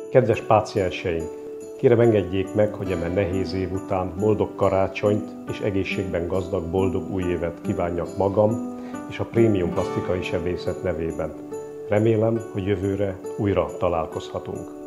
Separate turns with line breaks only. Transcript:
Kedves pácienseink, kérem engedjék meg, hogy eme nehéz év után boldog karácsonyt és egészségben gazdag boldog új évet kívánjak magam és a Prémium Plastikai Sebészet nevében. Remélem, hogy jövőre újra találkozhatunk.